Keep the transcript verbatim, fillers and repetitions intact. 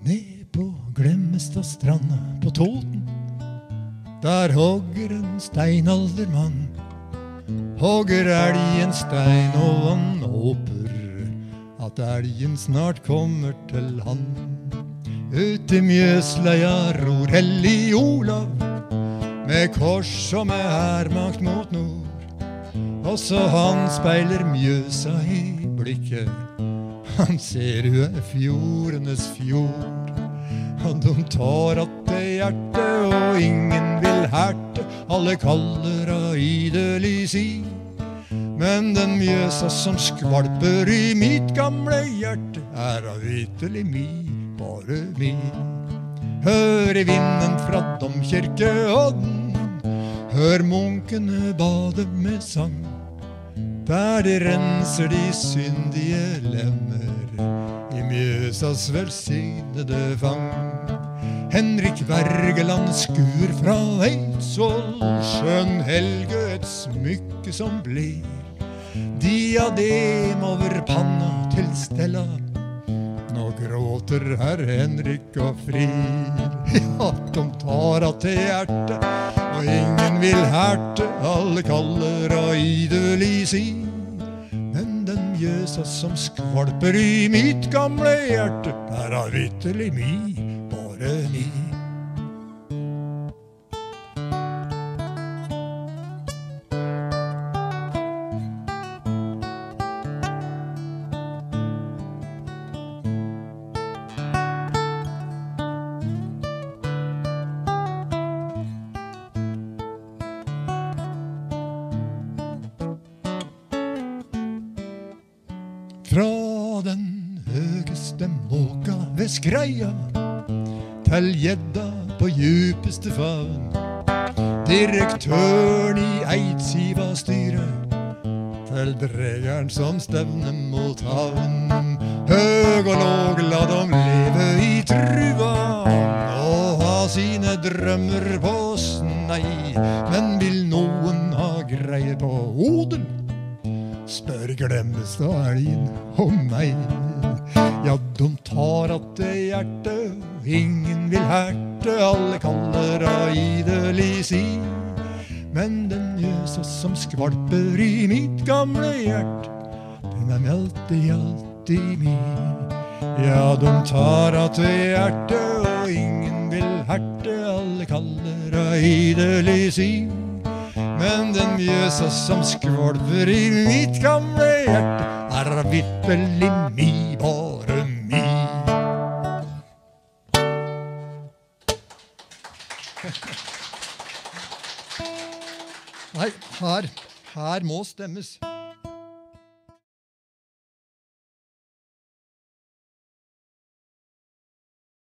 Ned på Glemmestad stranda på Toten, der hogger en steinaldermann. Hogger elgen stein, og han håper at elgen snart kommer til han. Ut i Mjøsleia ror Hellig Olav, med kors og med hermakt mot nord. Også han speiler Mjøsa i blikket, han ser hun er fjordenes fjord. Og de tar at det hjertet, og ingen vil herte, alle kaller av idelig si. Men den Mjøsa som skvalper i mitt gamle hjerte, er av vitterlig mi, bare mi. Hør i vinden fra domkirkeodden, hør munkene bade med sang, der de renser de syndige lemmer i Mjøsas velsignede fang. Henrik Wergeland skur fra Eidsvoll, skjønn Helge et smykke som blir diadem over panna til Stella. Nå gråter herr Henrik og frir. Ja, de tar at til hjerte, og ingen vil herte, alle kaller av idelig si. Men den Mjøsa som skvalper i mitt gamle hjerte, er av vitterlig mi, bare mi. Fra den høgeste måka ved Skreia til gjedda på djupeste favn, direktøren i Eidsiva styret til dregeren som stevner mot havn. Høg og låg la dem leve i trua og ha sine drømmer på snei. Men vil noen ha greie på odel, spør Glemmestad elgen om meg. Ja, de tar at det hjerte, ingen vil herte, alle kaller av idelig si. Men den Mjøsa som skvalper i mitt gamle hjerte, den er alltid, alltid mi. Ja, de tar at det hjerte, og ingen vil herte, alle kaller av idelig si. Men den Mjøsa som skvalper i mitt gamle hjerte, er vitterlig mi, bare mi. Nei, her, her må stemmes.